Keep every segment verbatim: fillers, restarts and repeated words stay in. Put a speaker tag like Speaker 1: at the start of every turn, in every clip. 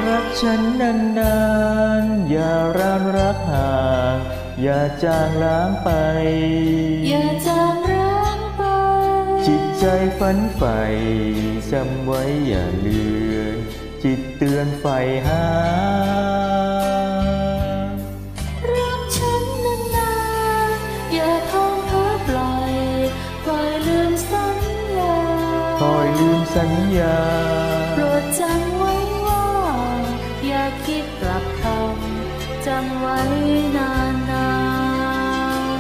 Speaker 1: รักฉันนานๆอย่าร้างรักห่างอย่าจางล้างไป
Speaker 2: อย่าจางร้างไป
Speaker 1: จิตใจฝันใฝ่จำไว้อย่าเลือนจิตเตือนใฝ่หา
Speaker 2: รักฉันนานๆอย่าท้องเพ้อปล่อยปล่อยลืมสัญญา
Speaker 1: ปล่อยลืมสัญญา
Speaker 2: โปรดจำไว้ว่าอย่าคิดกลับคำจำไว้นาน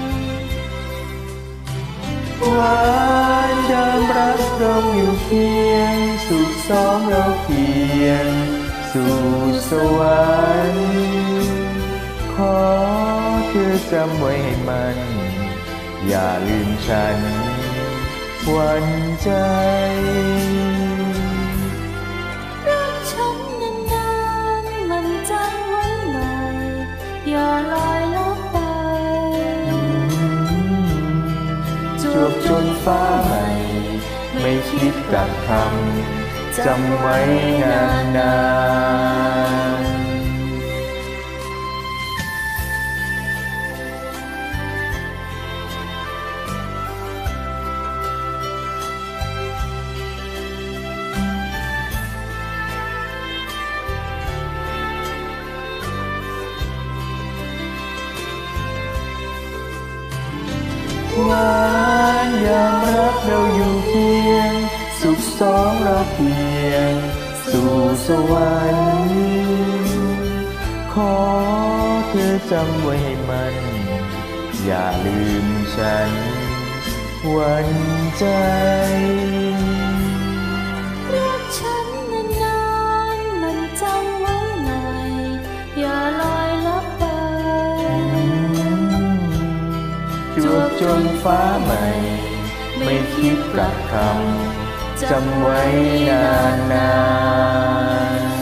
Speaker 1: ๆหวานยามรักเราอยู่เคียงสุขสองเราเพียงสู่สวรรค์ขอเธอจำไว้ให้มันอย่าลืมฉันหวั่นใจ
Speaker 2: รักฉันนานๆมันจำไว้หน่อยอย่าลอยลับไป
Speaker 1: จวบจนฟ้าใหม่ไม่คิดกลับคำจำไว้นานๆหวานยามรักเราอยู่เคียงสุขสองเราเพียงสู่สวรรค์ขอเธอจำไว้ให้มันอย่าลืมฉันหวั่นใจ
Speaker 2: รักฉันนานๆมันจำไว้หน่อยอย่าลอยลับไป
Speaker 1: จวบจนฟ้าใหม่ไม่คิดกลับคำจำไว้นานๆ